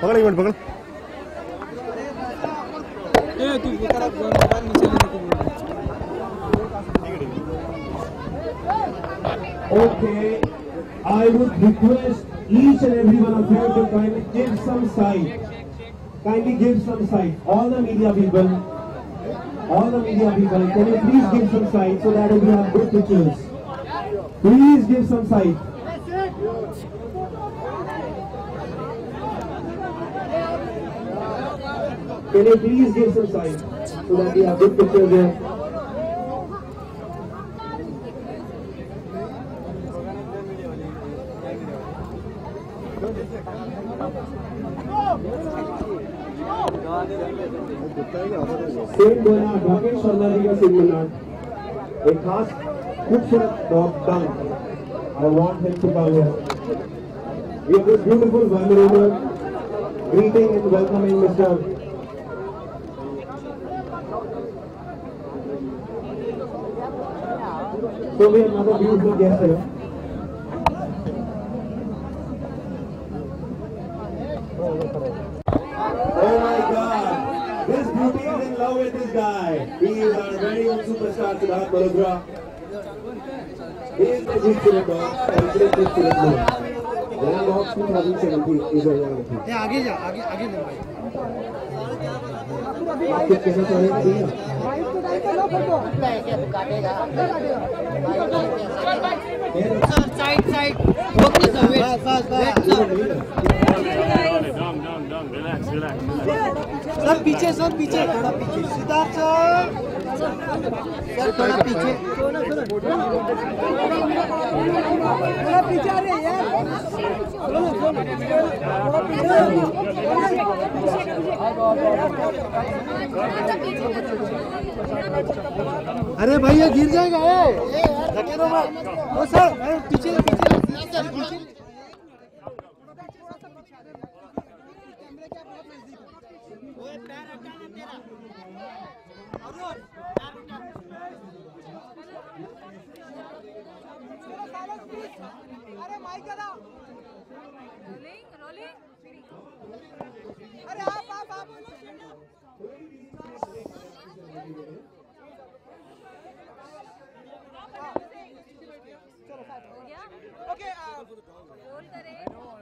पकड़ एक मिनट पकड़। Okay, I would request each and every one of you to kindly give some sight. Kindly give some sight. All the media people, can you please give some sight so that we have good pictures? Please give some sight. Can you please give some sight so that we have good pictures here? Saint Bernard Rakesh Sharma ji का saint Bernard एक खास खूबसूरत dog dung I want him to come here we have this beautiful Weimaraner greeting and welcoming Mr. So we have another beautiful guest here. Oh my God! This beauty is in love with this guy. He is our very own superstar, Siddharth Malhotra. He is the Jeet dog, complete Jeet dog. Grand Dogs 2017 is a reality. ये आगे जा, आगे ले भाई। आप कुछ कहना चाहेंगे? Side. Focus on it. Fast. Relax. Sir पीछे थोड़ा पीछे सिद्धार्थ सर थोड़ा पीछे थोड़ा पीछे आ रहे यार अरे भाई ये गिर जाएगा धकेलो मत ओ सर पीछे अरे माइक करा रोलिंग अरे आप हो गया ओके रोल करें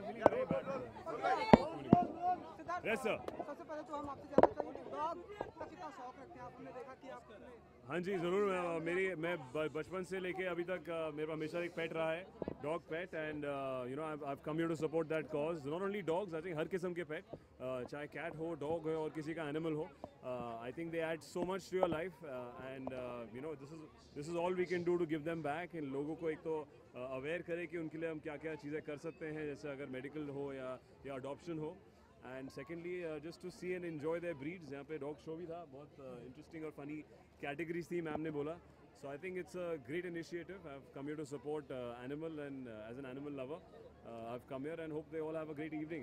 यस सर। सबसे पहले तो हम आपसे जानना चाहेंगे डॉग का कितना शौक रखते हैं आपने देखा कि आप हाँ जी ज़रूर। मैं बचपन से लेके अभी तक मेरा हमेशा एक पेट रहा है, dog pet, and you know I come here to support that cause. Not only dogs, I think हर किस्म के पेट, चाहे कैट हो, डॉग हो और किसी का एनिमल हो, I think they add so much to your life and you know this is all we can do to give them back. इन लोगों को एक तो अवेयर करें कि उनके लिए हम क्या क्या चीज़ें कर सकते हैं, जैसे अगर मेडिकल हो या अडॉप्शन हो, and secondly just to see and enjoy their breeds. यहाँ पे डॉग शो भी था, बहुत इंटरेस्टिंग और फनी कैटेगरीज थी मैम ने बोला। So I think it's a great initiative. I've come here to support animal and as an animal lover, I've come here and hope they all have a great evening.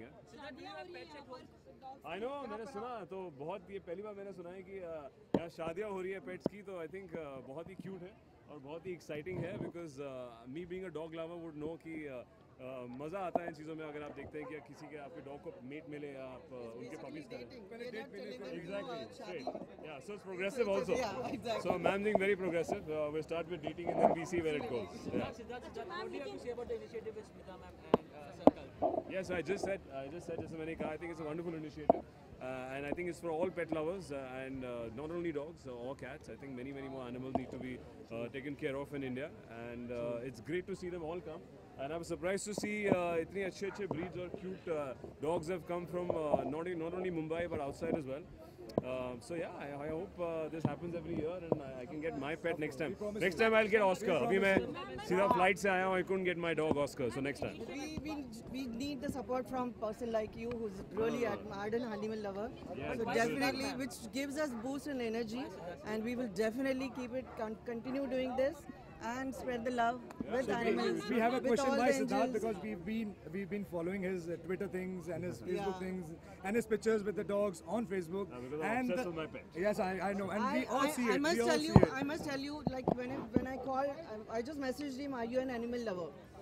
I know, मैंने सुना तो बहुत, ये पहली बार मैंने सुना है कि यहाँ शादियाँ हो रही है पेट्स की, तो I think बहुत ही क्यूट है और बहुत ही एक्साइटिंग है, because me being a dog lover would know कि मज़ा आता है इन चीज़ों में अगर आप देखते हैं कि किसी के आपके डॉग को मेट मिले या आप उनके पपीज करें। Exactly, straight. Yeah, so it's progressive also. So I'm being very progressive. We start with dating and then we see where it goes. Yeah. Siddharth, what do you have to say about the initiative with Smita ma'am and Circle? Yes, I just said, जैसे मैंने कहा, I think it's a wonderful initiative. And I think it's for all pet lovers and not only dogs or cats. I think many more animals need to be taken care of in India, and it's great to see them all come. And I was surprised to see इतने अच्छे breeds और cute dogs have come from not only Mumbai but outside as well. So yeah, I hope this happens every year and I can get my pet next time. Next time I'll get Oscar. अभी मैं सीधा flight से आया हूँ, I couldn't get my dog Oscar, so next time. We need the support from person like you who's really an ardent animal lover. Yes, So definitely, which gives us boost and energy, and we will definitely keep it continue doing this and spread the love with animals. We have a with question all by the Siddharth angels. because we've been following his Twitter things and his Facebook things and his pictures with the dogs on Facebook. Because I'm and obsessed with my pet. Yes, I know, and we all see it. I must tell you, like when I called, I just messaged him, "Are you an animal lover?"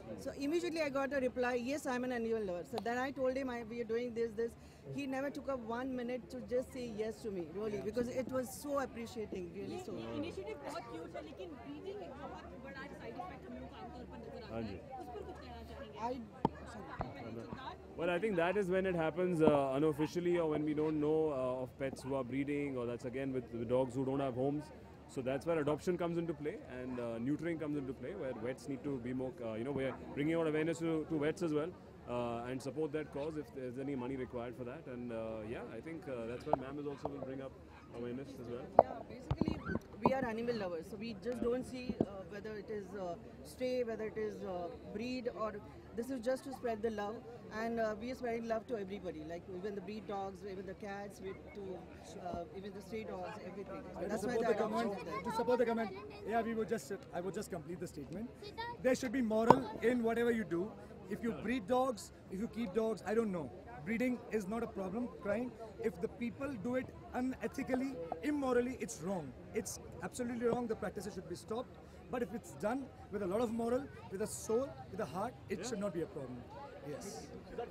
So immediately I got a reply, yes, I'm an animal lover. So then I told him, we are doing this. He never took up 1 minute to just say yes to me, really, because it was so appreciating, really so. Initiative बहुत cute है लेकिन breeding एक बहुत बड़ा side effect हम लोग को आमतौर पर नजर आता है उस पर कुछ कहना चाहेंगे Well, I think that is when it happens unofficially, or when we don't know of pets who are breeding, or that's again with the dogs who don't have homes. So that's where adoption comes into play, and neutering comes into play, where vets need to be more, we're bringing out awareness to vets as well, and support that cause if there's any money required for that. And I think that's where ma'am is also will bring up awareness as well. Yeah, basically we are animal lovers, so we just don't see whether it is stray, whether it is breed, or this is just to spread the love, and we are spreading love to everybody, like even the breed dogs, even the cats, even the stray dogs, everything. So that's why the adoption is there. To support the comment, yeah, I would just complete the statement. There should be moral in whatever you do. If you breed dogs, if you keep dogs, I don't know. Breeding is not a problem, crime. If the people do it unethically, immorally, it's wrong. It's absolutely wrong. The practices should be stopped. But if it's done with a lot of moral, with a soul, with a heart, it should not be a problem. Yes.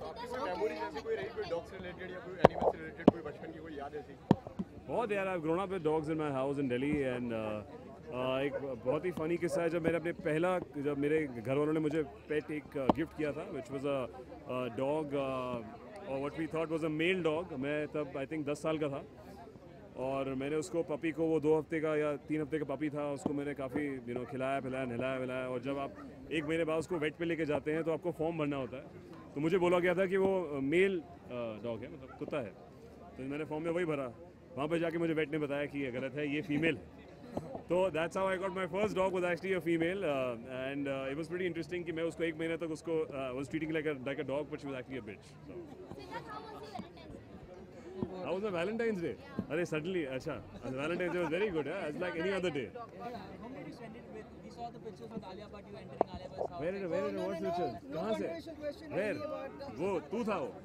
बहुत यार, I've grown up with dogs in my house in Delhi, and एक बहुत ही funny किस्सा है, जब मेरे घर वालों ने मुझे पेट एक गिफ्ट किया था, which was a dog, or what we thought was a male dog. मैं तब I think 10 साल का था, और मैंने उसको पपी को, वो 2 हफ्ते का या 3 हफ्ते का पपी था, उसको मैंने काफ़ी खिलाया पिलाया नहलाया विलाया, और जब आप 1 महीने बाद उसको वेट पे लेके जाते हैं तो आपको फॉर्म भरना होता है. तो मुझे बोला गया था कि वो मेल डॉग है, मतलब कुत्ता है, तो मैंने फॉर्म में वही भरा. वहाँ पे जाके मुझे वेट ने बताया कि ये गलत है, ये फीमेल है. तो that's how I got my first dog, was actually a female, and it was pretty interesting कि मैं उसको 1 महीने तक उसको was treating like a dog, but she was actually a bitch. How was the Valentine's Day? Arey, suddenly, acha. Valentine's Day was very good, yeah? It's like any other day. Whom did you send it with? We saw the pictures with Alia Bhatt, you entering Alia Bhatt's house. Where did what pictures? No कहाँ से? controversial question Where? only about वो तू था वो.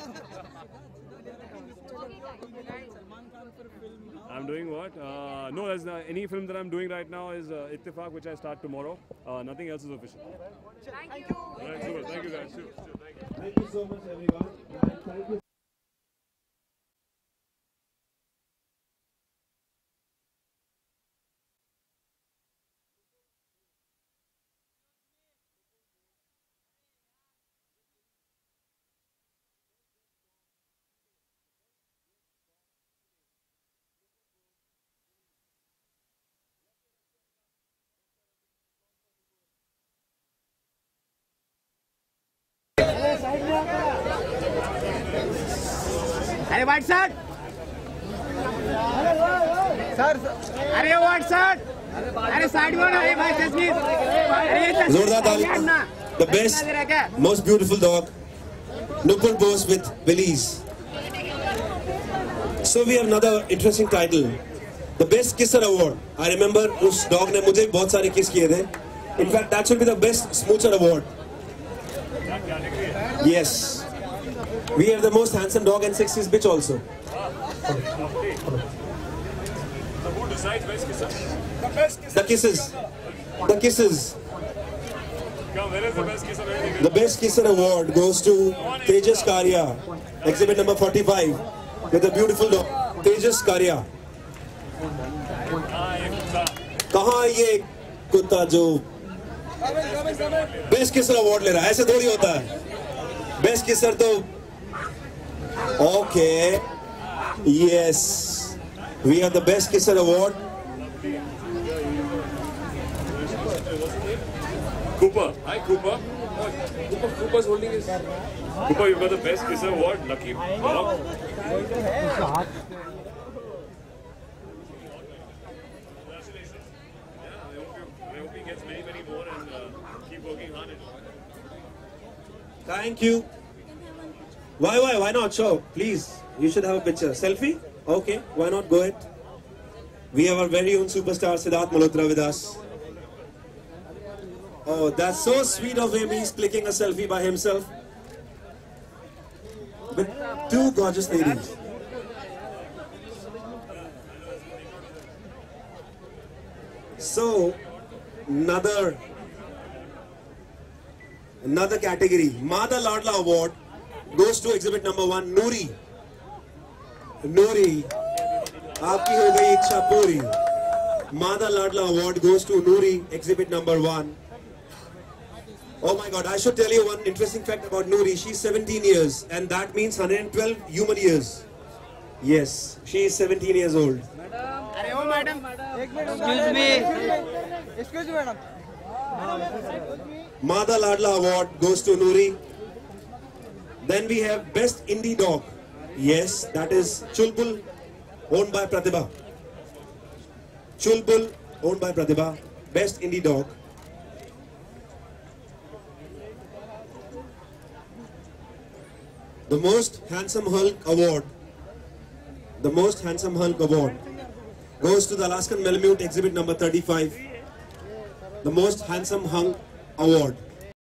I'm doing what? No, there's any film that I'm doing right now is Ittifaq, which I start tomorrow. Nothing else is official. Thank you. All right, super. Thank you guys. Sure, thank you. Thank you so much, everyone. And thank you. अरे white shirt sir, अरे white shirt, अरे side में अरे भाई जसमीत, अरे जोरदार ताली. The best, most beautiful dog, Nupur Bose with Willies. So we have another interesting title, the Best Kisser Award. I remember उस dog ने मुझे बहुत सारे kiss किए थे. In fact, that should be the Best Smoocher Award. Yes. We have the most handsome dog and sexiest bitch also. So who decides best kisser? The kisses. The kisses. Come, where is the best kisser? The Best Kisser Award goes to Tejas Karya, exhibit number 45, with a beautiful dog, Tejas Karya. कहाँ ये कुत्ता जो Best Kisser Award ले रहा है? ऐसे थोड़ी होता है. Best Kisser तो okay. Yes, we have the Best Kisser Award. Cooper. Hi, Cooper. Oh, Cooper's holding his. Cooper, you've got the Best Kisser Award. Lucky dog. Congratulations. Yeah, I hope he gets many, many more, and keep working hard. Thank you. Why not? Sure, please. You should have a picture. Selfie? Okay, why not? Go ahead. We have our very own superstar Siddharth Malhotra with us. Oh, that's so sweet of him. He's clicking a selfie by himself with 2 gorgeous ladies. So, another Another category, Mada Ladla Award goes to exhibit number 1, Noori. Noori, aapki ho gayi ichha puri. Mada Ladla Award goes to Noori, exhibit number 1. Oh my God, I should tell you one interesting fact about Noori. She's 17 years and that means 112 human years. Yes, she is 17 years old. Excuse me, madam. Mada Ladla Award goes to Noori. Then we have Best Indie Dog. Yes, that is Chulbul, owned by Pratibha. Chulbul, owned by Pratibha. Best Indie Dog. The Most Handsome Hulk Award. The Most Handsome Hulk Award goes to the Alaskan Malamute exhibit number 35. The Most Handsome Hulk Award.